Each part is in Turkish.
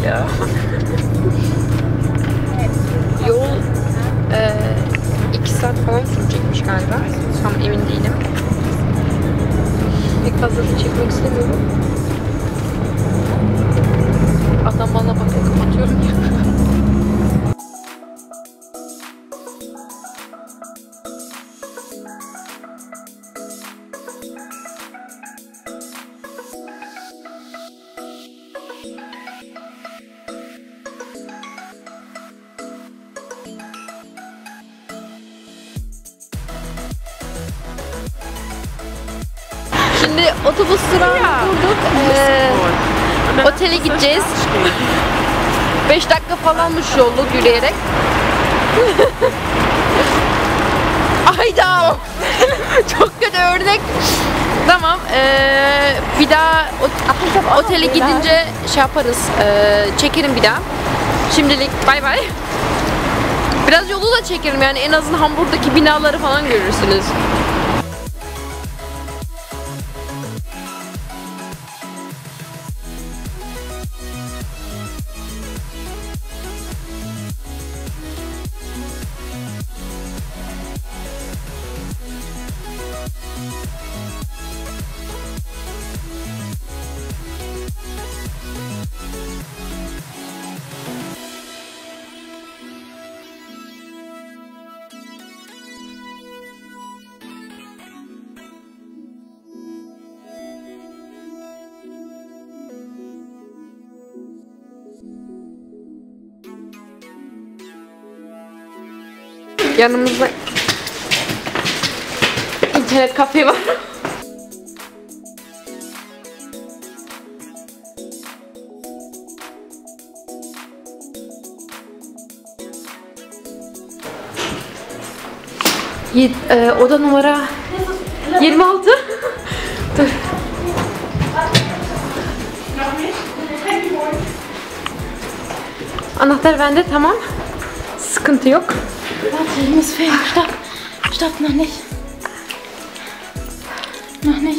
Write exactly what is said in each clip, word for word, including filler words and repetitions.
ya. Yol e, iki saat falan sürecekmiş galiba. Tam emin değilim. Pek fazla da çekmek istemiyorum. Adam bana bakıyor, kapatıyorum ya. Şimdi otobüs durağına durduk. Ee, otele gideceğiz. beş dakika falanmış yolculuk yürüyerek. Ayda. Çok kötü örnek. Tamam. Ee, bir daha ot otele gidince şey yaparız. Ee, çekerim bir daha. Şimdilik bay bay. Biraz yolu da çekerim yani, en azından Hamburg'daki binaları falan görürsünüz. Yanımızda internet kafe var. Yed, e, oda numara yirmi altı. Dur. Anahtar bende, tamam. Sıkıntı yok. Warte, ich muss filmen. Stopp. Stopp, noch nicht. Noch nicht.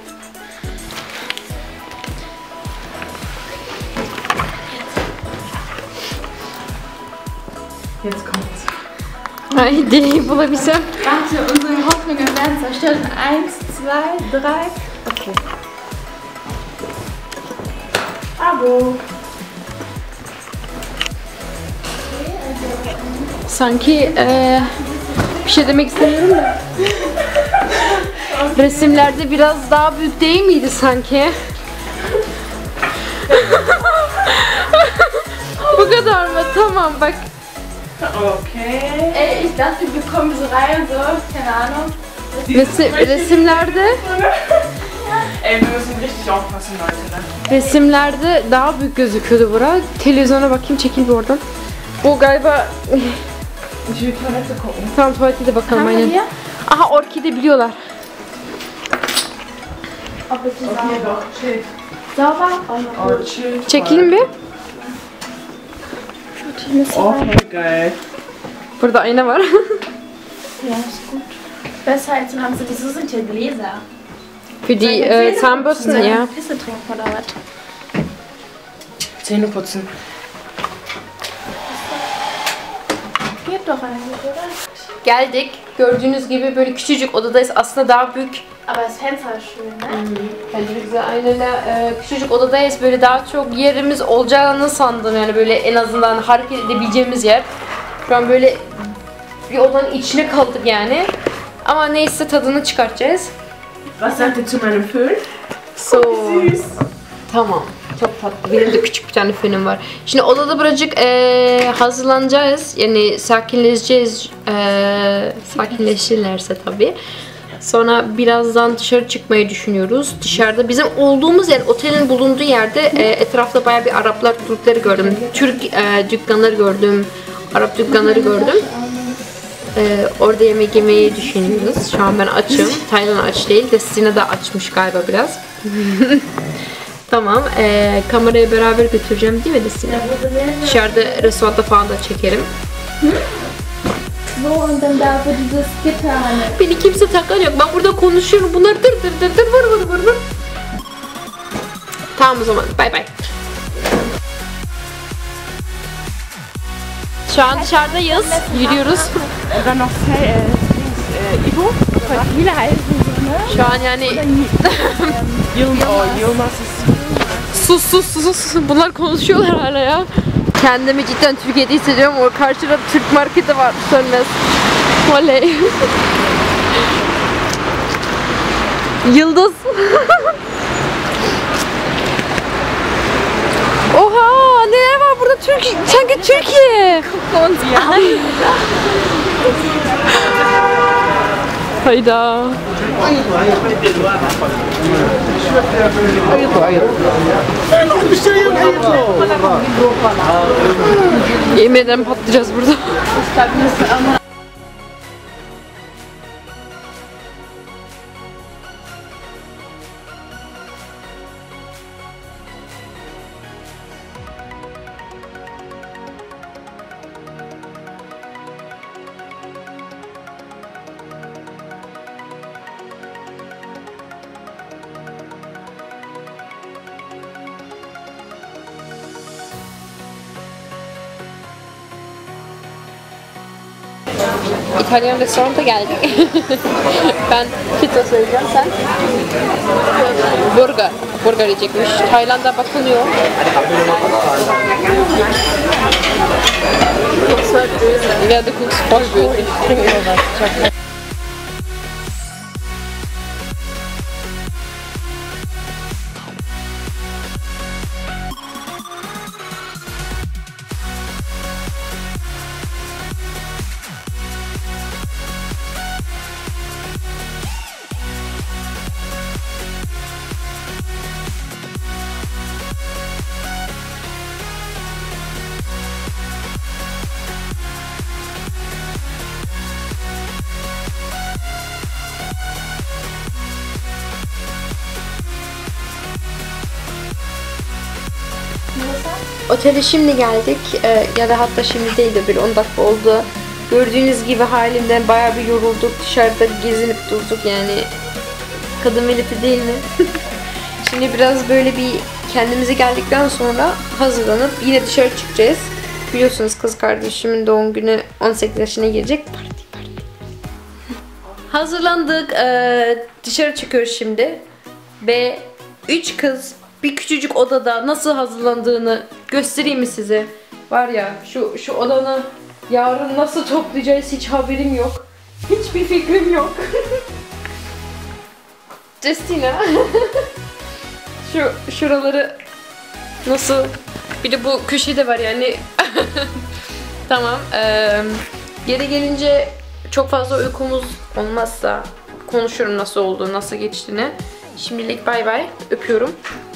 Jetzt kommt's. Haydi bulabilsem. Warte, unsere Hoffnungen werden zerstört. Eins, zwei, drei. Okay. Abo. Sanki e, bir şey demek istemiyorum da. Resimlerde biraz daha büyük değil miydi sanki? Bu kadar mı? Tamam bak. Okay. Ey, ich dachte, wir kommen so rein, so, keine Ahnung. Resim, resimlerde Ey, wir müssen richtig aufpassen, Leute. resimlerde daha büyük gözüküyordu bura. Televizyona bakayım, çekil bir oradan. Bu galiba... Ich will Toilette gucken. Tamam, tuvalete de bakalım aynen. Aha, orkide biliyorlar. Ob bitte Okay, sauber. doch, chill. Sauber? Oh, chill. Çekelim bir. Oh, voll geil. Burada ayna var. Ja, ist gut. Besser als in Amsterdam. Wieso sind hier Gläser? Für die äh, Zahnbürsten, ja. Pisse trinken oder was? Zähne putzen. Geht doch eigentlich, oder? Geldik. Gördüğünüz gibi böyle küçücük odadayız. Aslında daha büyük. Aber das Fenster ist schön, ne? Bence biz de aynayla e, küçücük odadayız. Böyle daha çok yerimiz olacağını sandım. Yani böyle en azından hareket edebileceğimiz yer. Şu an böyle bir odanın içine kaldık yani. Ama neyse, tadını çıkartacağız. Was sagt ihr zu meinem Föhn? So. Süß. Tamam. Çok tatlı. Benim de küçük bir tane föhnüm var. Şimdi odada birazcık e, hazırlanacağız. Yani sakinleşeceğiz. E, sakinleşirlerse tabii. Sonra birazdan dışarı çıkmayı düşünüyoruz. Dışarıda bizim olduğumuz yer, otelin bulunduğu yerde e, etrafta bayağı bir Araplar grupları gördüm. Türk e, dükkanları gördüm. Arap dükkanları gördüm. E, orada yemek yemeyi düşünüyoruz. Şu an ben açım. Taylan aç değil. Destina da açmış galiba biraz. Tamam. E, kamerayı beraber götüreceğim değil mi Destina? Dışarıda restoranda falan da çekerim. So, und dann da wo dieses Gitter halt. Beni kimse takan yok. Ben burada konuşuyorum. Bunlar dır dır dır dır vır vır vır vır. Tamam o zaman. Bay bay. Şu an dışarıdayız. Yürüyoruz. Und dann noch Fe- äh, Dings, äh, Ivo. Voll viele heißen so, ne? Şu an yani Yılmaz. Oh, Yılmaz ist sus sus sus sus. Bunlar konuşuyorlar hala ya. Kendimi cidden Türkiye'de hissediyorum. O karşıda Türk marketi var. Sönmez. Oley. Yıldız. Oha, neler var burada? Türk, sanki Türkiye. Hayda. Yemin ederim patlayacağız burada. İtalyan restoranta geldik. Ben pizza söyleyeceğim, sen? Burger. Burger yiyecekmiş. Tayland'a bakılıyor. Ja, du guckst voll blöd. Ich trinke immer was. Otele şimdi geldik ee, ya da hatta şimdi değil de bir on dakika oldu. Gördüğünüz gibi halimden bayağı bir yorulduk. Dışarıda gezinip durduk yani. Kadın velidi değil mi? Şimdi biraz böyle bir kendimize geldikten sonra hazırlanıp yine dışarı çıkacağız. Biliyorsunuz kız kardeşimin doğum günü on sekiz yaşına girecek. Parti parti. Hazırlandık. Ee, dışarı çıkıyoruz şimdi. Ve üç kız bir küçücük odada nasıl hazırlandığını göstereyim mi size? Var ya şu şu odanı yarın nasıl toplayacağız hiç haberim yok. Hiçbir fikrim yok. Justina. Şu şuraları nasıl? Bir de bu köşede var yani. Tamam. Ee, geri gelince çok fazla uykumuz olmazsa konuşurum nasıl olduğunu, nasıl geçtiğini. Şimdilik bay bay. Öpüyorum.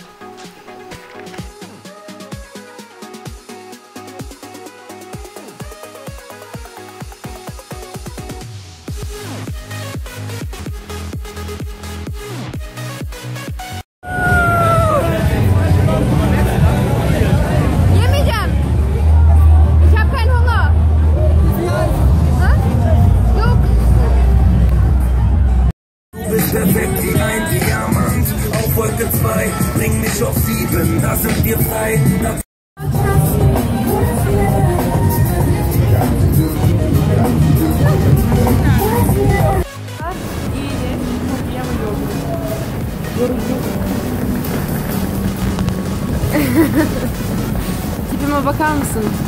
Perfekt wie ein Diamant auf Wolke zwei, bring mich auf sieben, da sind wir frei. Tipime bakar mısın?